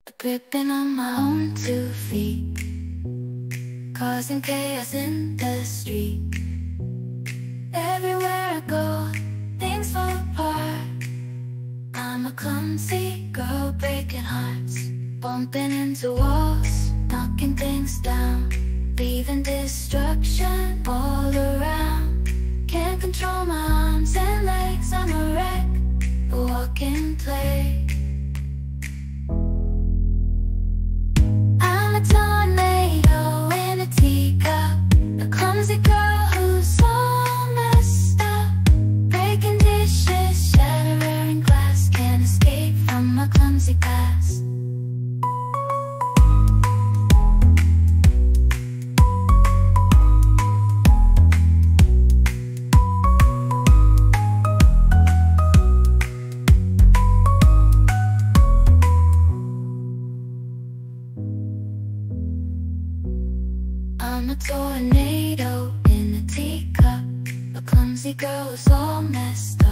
Tripping on my own 2 feet, causing chaos in the street. Everywhere I go, things fall apart. I'm a clumsy girl breaking hearts, bumping into walls, knocking things down, leaving destruction all around. Can't control my arms and legs, I'm a wreck, a walking plague. I'm a tornado in a teacup, a clumsy girl who's all messed up, breaking dishes, shattering glass. Can't escape from my clumsy past. I'm a tornado in a teacup, a clumsy girl who's all messed up.